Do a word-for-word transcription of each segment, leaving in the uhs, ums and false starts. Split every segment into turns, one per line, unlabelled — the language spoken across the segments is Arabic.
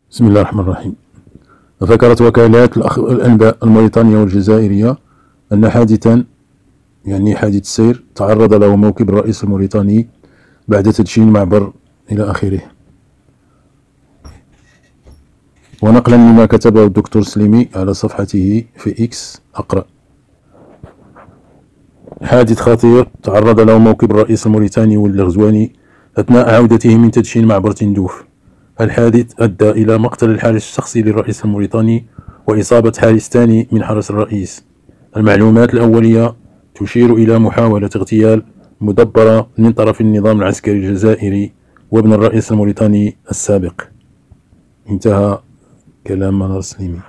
بسم الله الرحمن الرحيم. ذكرت وكالات الأنباء الموريتانية والجزائرية أن حادثا يعني حادث سير تعرض له موكب الرئيس الموريتاني بعد تدشين معبر إلى آخره. ونقلا لما كتبه الدكتور سليمي على صفحته في إكس أقرأ: حادث خطير تعرض له موكب الرئيس الموريتاني والغزواني أثناء عودته من تدشين معبر تندوف. الحادث أدى إلى مقتل الحارس الشخصي للرئيس الموريتاني وإصابة حارس ثاني من حرس الرئيس. المعلومات الأولية تشير إلى محاولة اغتيال مدبرة من طرف النظام العسكري الجزائري وابن الرئيس الموريتاني السابق. انتهى كلام منار سليمي.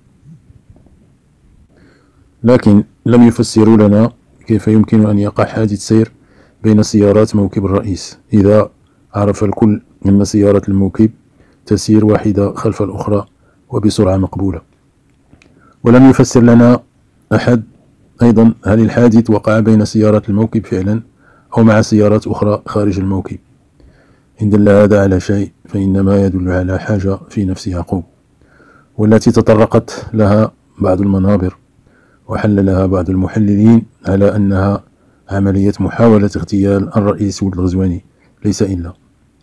لكن لم يفسروا لنا كيف يمكن أن يقع حادث سير بين سيارات موكب الرئيس إذا عرف الكل أن سيارة الموكب تسير واحدة خلف الأخرى وبسرعة مقبولة. ولم يفسر لنا أحد أيضا هل الحادث وقع بين سيارات الموكب فعلا أو مع سيارات أخرى خارج الموكب. إن دل هذا على شيء فإنما يدل على حاجة في نفس يعقوب، والتي تطرقت لها بعض المنابر وحللها بعض المحللين على أنها عملية محاولة اغتيال الرئيس الغزواني، ليس إلا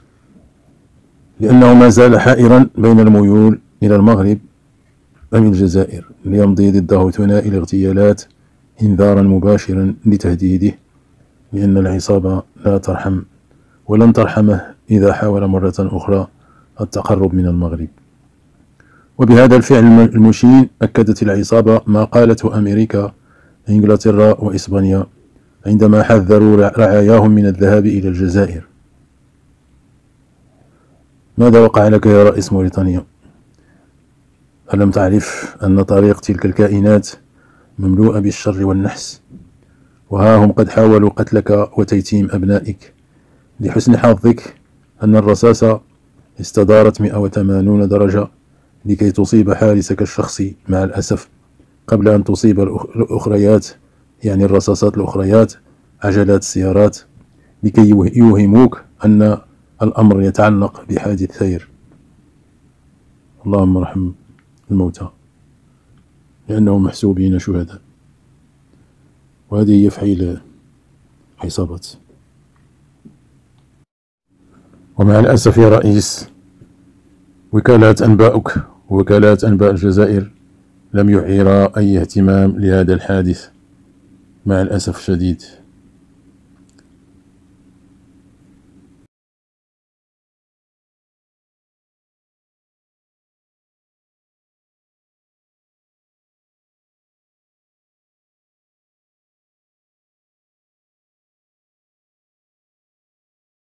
لأنه ما زال حائرا بين الميول إلى المغرب أم الجزائر ليمضي ضده ثنائي الاغتيالات إنذارا مباشرا لتهديده، لأن العصابة لا ترحم ولن ترحمه إذا حاول مرة أخرى التقرب من المغرب. وبهذا الفعل المشين أكدت العصابة ما قالته أمريكا إنجلترا وإسبانيا عندما حذروا رعاياهم من الذهاب إلى الجزائر. ماذا وقع لك يا رئيس موريتانيا؟ ألم تعرف أن طريق تلك الكائنات مملوءة بالشر والنحس؟ وها هم قد حاولوا قتلك وتيتيم أبنائك. لحسن حظك أن الرصاصة استدارت مئة وثمانين درجة لكي تصيب حارسك الشخصي مع الأسف قبل أن تصيب الأخريات، يعني الرصاصات الأخريات، عجلات السيارات، لكي يوهموك أن الأمر يتعلق بحادث سير. اللهم ارحم الموتى لأنهم محسوبين شهداء. وهذه هي فعيل عصابات. ومع الأسف يا رئيس، وكالات أنباؤك ووكالات أنباء الجزائر لم يعيرا أي اهتمام لهذا الحادث، مع الأسف الشديد.